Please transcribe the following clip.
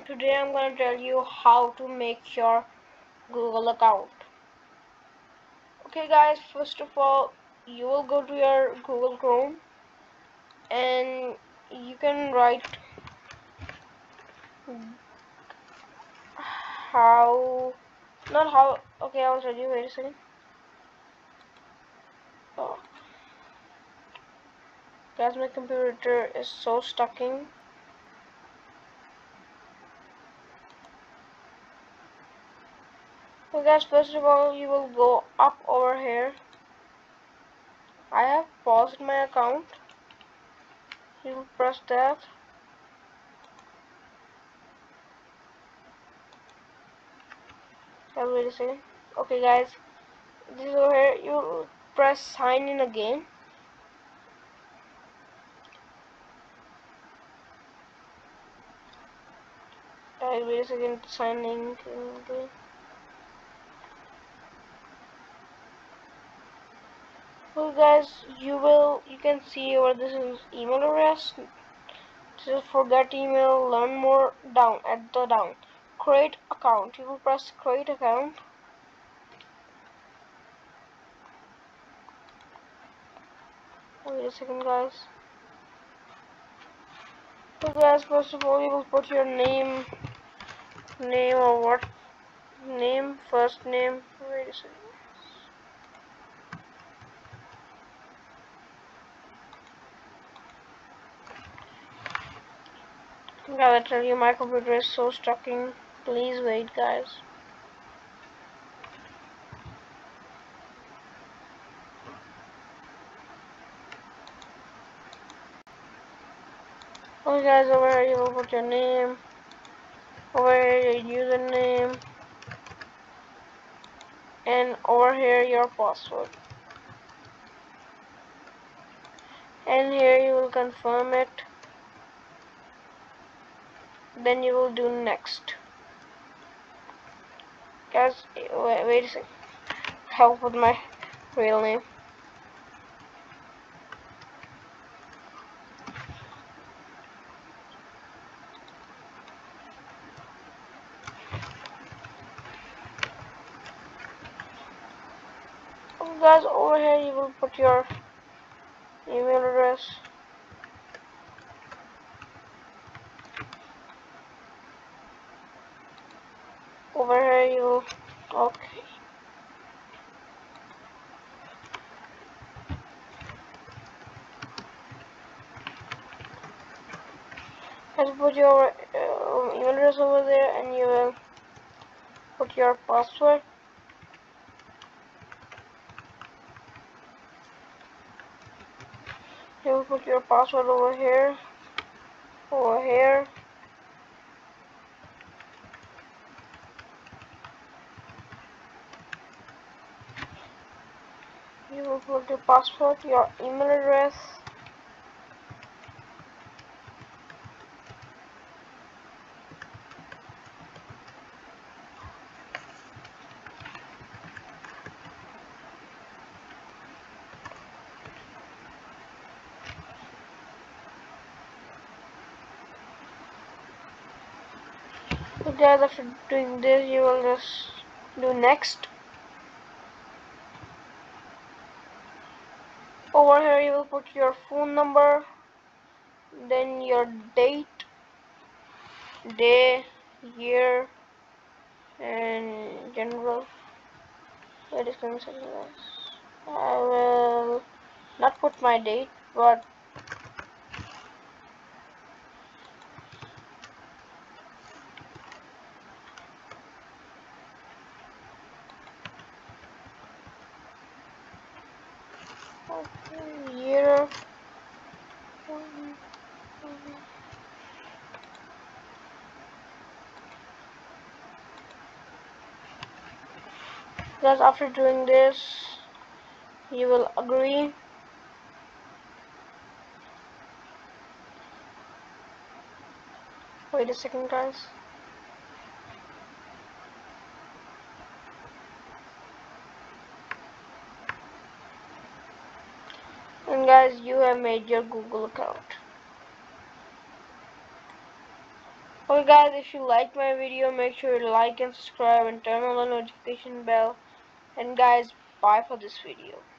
Today I'm going to tell you how to make your Google account. Okay guys, first of all, you will go to your Google Chrome and you can write okay, I'll tell you, wait a second. Oh, guys, my computer is so stucking. So guys, first of all, you will go up over here. I have paused my account. You will press that. Wait a second. Okay guys, this is over here. You press sign in again. Wait a second, signing again. So guys, you can see over this is email address. This is forget email, learn more, down at the down. Create account. You will press create account. Wait a second guys. So guys, first of all you will put your name or what name, first name. Wait a second. I gotta tell you, my computer is so stucking. Please wait guys. Okay guys, over here you will put your name, over here your username, and over here your password. And here you will confirm it. Then you will do next. Guys, wait a second. Help with my real name. Guys, over here you will put your email address. Over here you will, okay. Just put your email address over there, and you will put your password. You will put your password over here, over here. You will put your password, your email address. So guys, after doing this, you will just do next. Over here you will put your phone number, then your date, day, year, and general. Wait a second guys. I will not put my date, but year. Because after doing this, you will agree. Wait a second guys. And guys, you have made your Google account. Okay guys, if you like my video, make sure to like and subscribe and turn on the notification bell. And guys, bye for this video.